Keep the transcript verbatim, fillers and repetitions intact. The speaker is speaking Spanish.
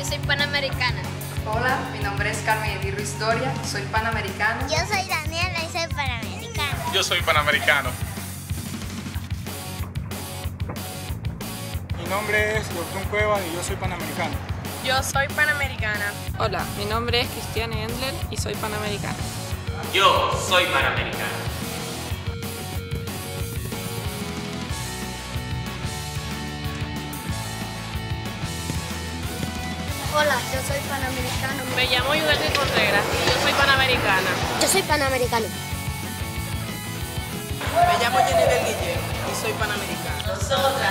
yo soy panamericana. Hola, mi nombre es Carmen Edith Ruiz Doria, soy panamericano. Yo soy Daniela y soy panamericana. Yo soy panamericano. Mi nombre es Doctor Cuevas y yo soy panamericano. Yo soy panamericana. Hola, mi nombre es Cristiane Endler y soy panamericana. Yo soy panamericana. Hola, yo soy panamericano. Me llamo Yudelki Contreras y yo soy panamericana. Yo soy panamericano. Me llamo Jenny del Guillén y soy panamericana. Nosotros